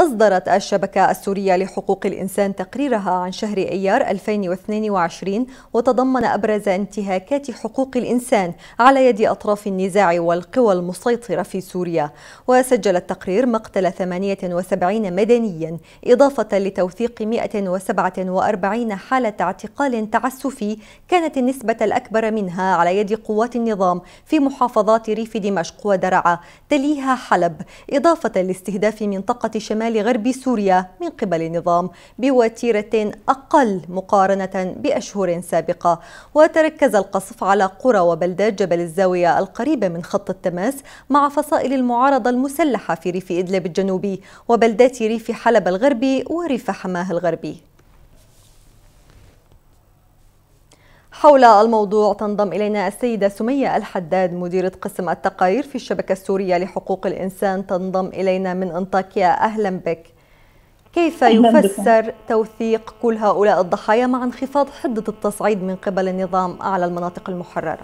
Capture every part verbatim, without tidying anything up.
أصدرت الشبكة السورية لحقوق الإنسان تقريرها عن شهر أيار ألفين واثنين وعشرين، وتضمن أبرز انتهاكات حقوق الإنسان على يد أطراف النزاع والقوى المسيطرة في سوريا. وسجل التقرير مقتل ثمانية وسبعين مدنيا، إضافة لتوثيق مئة وسبعة وأربعين حالة اعتقال تعسفي كانت النسبة الأكبر منها على يد قوات النظام في محافظات ريف دمشق ودرعا تليها حلب، إضافة لاستهداف منطقة شمال غرب سوريا من قبل النظام بوتيرة أقل مقارنة بأشهر سابقة. وتركز القصف على قرى وبلدات جبل الزاوية القريبة من خط التماس مع فصائل المعارضة المسلحة في ريف إدلب الجنوبي وبلدات ريف حلب الغربي وريف حماه الغربي. حول الموضوع تنضم إلينا السيدة سمية الحداد، مديرة قسم التقارير في الشبكة السورية لحقوق الإنسان، تنضم إلينا من أنطاكيا. أهلا بك. كيف يفسر توثيق كل هؤلاء الضحايا مع انخفاض حدة التصعيد من قبل النظام أعلى المناطق المحررة؟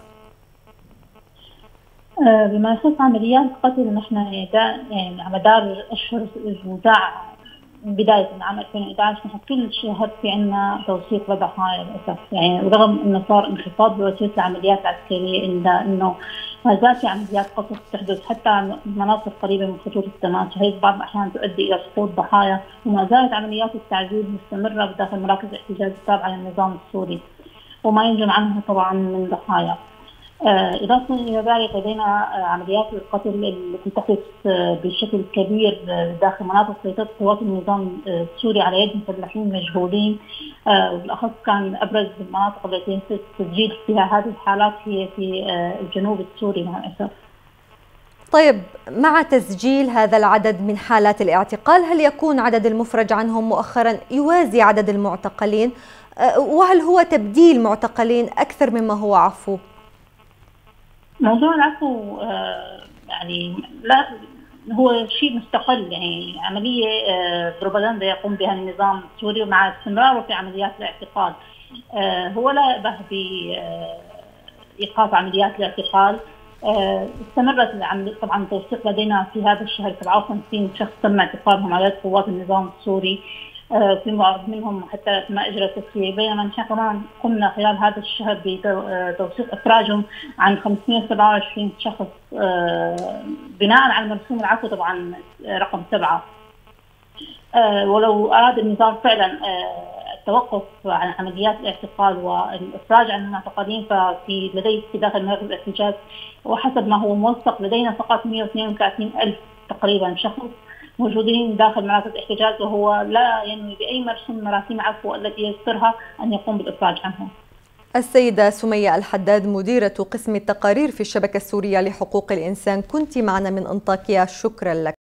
بما يخص عمليات القتل، نحن يعني على مدار أشهر النزاع من بداية من عام ألفين وإحدى عشر نحن كل شهر في عندنا توثيق لضحايا للأسف، يعني رغم أنه صار انخفاض بوتيرة العمليات العسكرية إلا أنه ما زال في عمليات قتل تحدث حتى مناطق قريبة من خطوط التماس، وهي بعض الأحيان تؤدي إلى سقوط ضحايا، وما زالت عمليات التعذيب مستمرة بداخل مراكز الاحتجاز التابعة للنظام السوري وما ينجم عنها طبعا من ضحايا. إضافة إلى ذلك لدينا عمليات القتل التي تحدث بشكل كبير داخل مناطق سيطرة قوات النظام السوري على يد مسلحين مجهولين، وبالأخص كان أبرز المناطق التي يتم تسجيل فيها هذه الحالات هي في الجنوب السوري مع الأسف. طيب، مع تسجيل هذا العدد من حالات الاعتقال، هل يكون عدد المفرج عنهم مؤخرا يوازي عدد المعتقلين؟ وهل هو تبديل معتقلين أكثر مما هو عفو؟ موضوع العفو آه يعني لا هو شيء مستقل، يعني عملية آه بروباغندا يقوم بها النظام السوري مع استمراره في عمليات الاعتقال. آه هو لا يأبه بإيقاف عمليات الاعتقال. آه استمرت العملية طبعا. توثيق لدينا في هذا الشهر سبعة وخمسين شخص تم اعتقالهم على يد قوات النظام السوري، في بعض منهم حتى ما اجرى تسويه، بينما نحن كمان قمنا خلال هذا الشهر بتوثيق افراجهم عن خمسمئة وسبعة وعشرين شخص بناء على مرسوم العفو طبعا رقم سبعه. ولو اراد النظام فعلا التوقف عن عمليات الاعتقال والافراج عن المعتقلين ففي لديه في داخل مراكز الاحتجاز وحسب ما هو موثق لدينا فقط مئة واثنين وثلاثين ألف تقريبا شخص موجودين داخل مراكز الاحتجاز، وهو لا ينوي بأي مرسوم مراسيم عفو التي يصدرها أن يقوم بالإفراج عنهم. السيدة سمية الحداد، مديرة قسم التقارير في الشبكة السورية لحقوق الإنسان، كنت معنا من أنطاكيا، شكرا لك.